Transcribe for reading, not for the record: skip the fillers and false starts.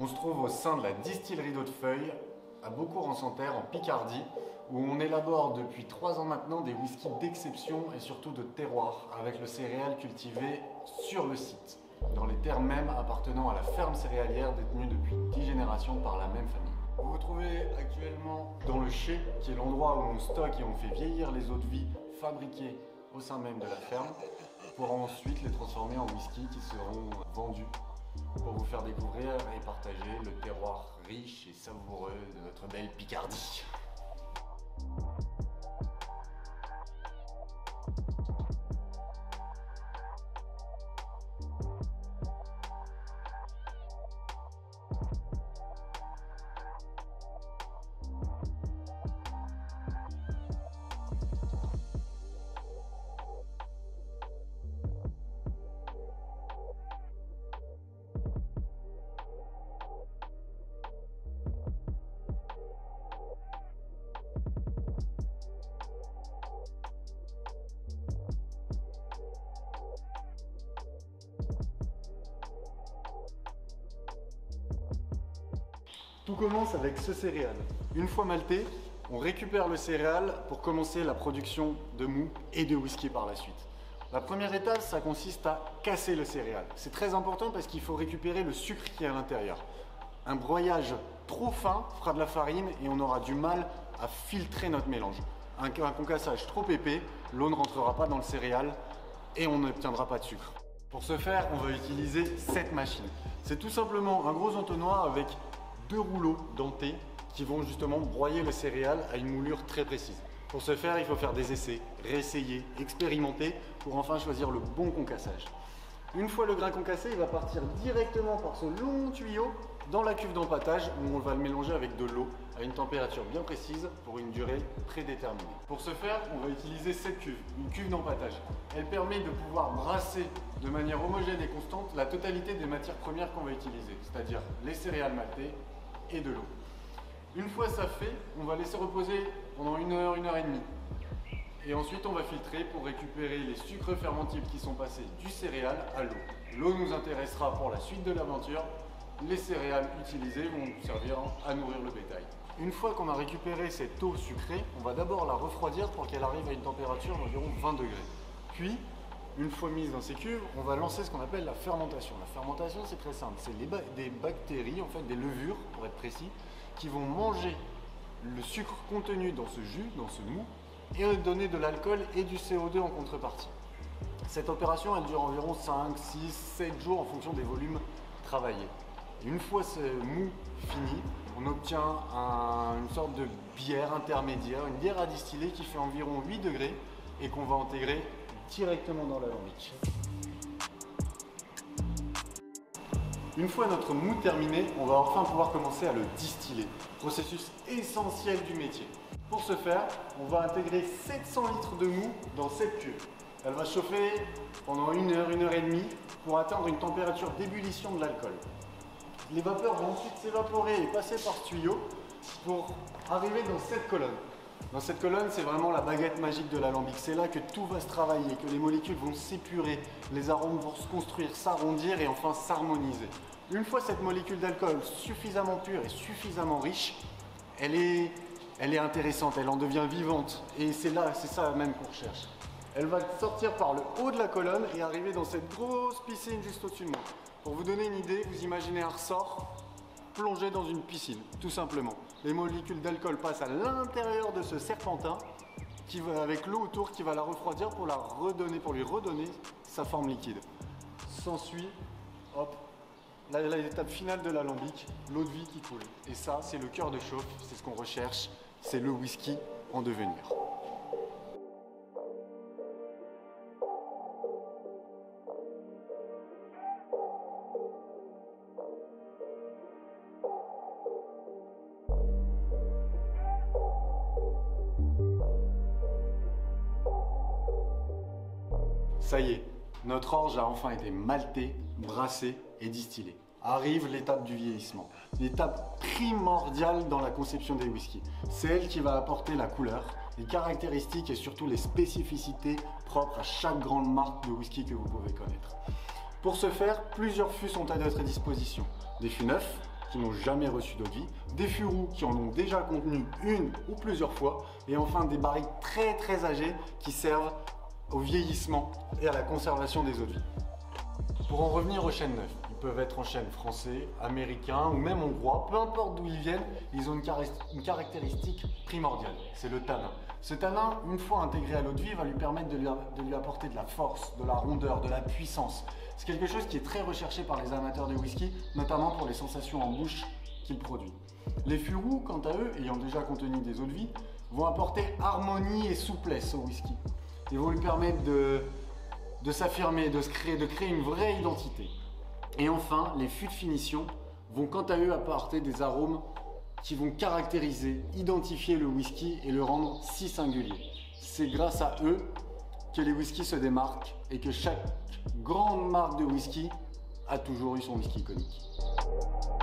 On se trouve au sein de la distillerie d'Hautefeuille, à Beaucourt-en-Santerre, en Picardie, où on élabore depuis 3 ans maintenant des whiskies d'exception et surtout de terroir, avec le céréal cultivé sur le site, dans les terres mêmes appartenant à la ferme céréalière détenue depuis 10 générations par la même famille. Vous vous trouvez actuellement dans le chai, qui est l'endroit où on stocke et on fait vieillir les eaux-de-vie fabriquées au sein même de la ferme, pour ensuite les transformer en whisky qui seront vendus pour vous faire découvrir et partager le terroir riche et savoureux de notre belle Picardie. Tout commence avec ce céréal. Une fois malté, on récupère le céréal pour commencer la production de mou et de whisky par la suite. La première étape, ça consiste à casser le céréal. C'est très important parce qu'il faut récupérer le sucre qui est à l'intérieur. Un broyage trop fin fera de la farine et on aura du mal à filtrer notre mélange. Un concassage trop épais, l'eau ne rentrera pas dans le céréal et on n'obtiendra pas de sucre. Pour ce faire, on va utiliser cette machine. C'est tout simplement un gros entonnoir avec 2 rouleaux dentés qui vont justement broyer le céréal à une moulure très précise. Pour ce faire, il faut faire des essais, réessayer, expérimenter pour enfin choisir le bon concassage. Une fois le grain concassé, il va partir directement par ce long tuyau dans la cuve d'empâtage où on va le mélanger avec de l'eau à une température bien précise pour une durée prédéterminée. Pour ce faire, on va utiliser cette cuve, une cuve d'empâtage. Elle permet de pouvoir brasser de manière homogène et constante la totalité des matières premières qu'on va utiliser, c'est-à-dire les céréales maltées et de l'eau. Une fois ça fait, on va laisser reposer pendant 1 heure, 1 heure et demie. Et ensuite on va filtrer pour récupérer les sucres fermentibles qui sont passés du céréal à l'eau. L'eau nous intéressera pour la suite de l'aventure. Les céréales utilisées vont nous servir à nourrir le bétail. Une fois qu'on a récupéré cette eau sucrée, on va d'abord la refroidir pour qu'elle arrive à une température d'environ 20 degrés. Puis, une fois mise dans ces cuves, on va lancer ce qu'on appelle la fermentation. La fermentation, c'est très simple. C'est des bactéries, en fait des levures pour être précis, qui vont manger le sucre contenu dans ce jus, dans ce mou, et donner de l'alcool et du CO2 en contrepartie. Cette opération, elle dure environ 5, 6, 7 jours en fonction des volumes travaillés. Une fois ce mou fini, on obtient une sorte de bière intermédiaire, une bière à distiller qui fait environ 8 degrés et qu'on va intégrer directement dans l'alambic. Une fois notre mou terminé, on va enfin pouvoir commencer à le distiller, processus essentiel du métier. Pour ce faire, on va intégrer 700 litres de mou dans cette cuve. Elle va chauffer pendant 1 heure, 1 heure et demie pour atteindre une température d'ébullition de l'alcool. Les vapeurs vont ensuite s'évaporer et passer par ce tuyau pour arriver dans cette colonne. Dans cette colonne, c'est vraiment la baguette magique de l'alambic. C'est là que tout va se travailler, que les molécules vont s'épurer, les arômes vont se construire, s'arrondir et enfin s'harmoniser. Une fois cette molécule d'alcool suffisamment pure et suffisamment riche, elle est intéressante, elle en devient vivante. Et c'est ça même qu'on recherche. Elle va sortir par le haut de la colonne et arriver dans cette grosse piscine juste au-dessus de moi. Pour vous donner une idée, vous imaginez un ressort plongé dans une piscine, tout simplement. Les molécules d'alcool passent à l'intérieur de ce serpentin avec l'eau autour qui va la refroidir pour lui redonner sa forme liquide. S'ensuit, hop, l'étape finale de l'alambic, l'eau de vie qui coule. Et ça, c'est le cœur de chauffe, c'est ce qu'on recherche, c'est le whisky en devenir. Ça y est, notre orge a enfin été maltée, brassée et distillée. Arrive l'étape du vieillissement, l'étape primordiale dans la conception des whiskies. C'est elle qui va apporter la couleur, les caractéristiques et surtout les spécificités propres à chaque grande marque de whisky que vous pouvez connaître. Pour ce faire, plusieurs fûts sont à notre disposition. Des fûts neufs, qui n'ont jamais reçu d'eau de vie, des fûts roux qui en ont déjà contenu une ou plusieurs fois, et enfin des barriques très âgées qui servent au vieillissement et à la conservation des eaux de vie. Pour en revenir aux chênes neufs, ils peuvent être en chêne français, américain ou même hongrois, peu importe d'où ils viennent, ils ont une caractéristique primordiale, c'est le tanin. Ce tanin, une fois intégré à l'eau de vie, va lui permettre de lui apporter de la force, de la rondeur, de la puissance. C'est quelque chose qui est très recherché par les amateurs de whisky, notamment pour les sensations en bouche qu'il produit. Les fûts roux, quant à eux, ayant déjà contenu des eaux de vie, vont apporter harmonie et souplesse au whisky. Ils vont lui permettre de s'affirmer, de créer une vraie identité. Et enfin, les fûts de finition vont quant à eux apporter des arômes qui vont caractériser, identifier le whisky et le rendre si singulier. C'est grâce à eux que les whiskies se démarquent et que chaque grande marque de whisky a toujours eu son whisky iconique.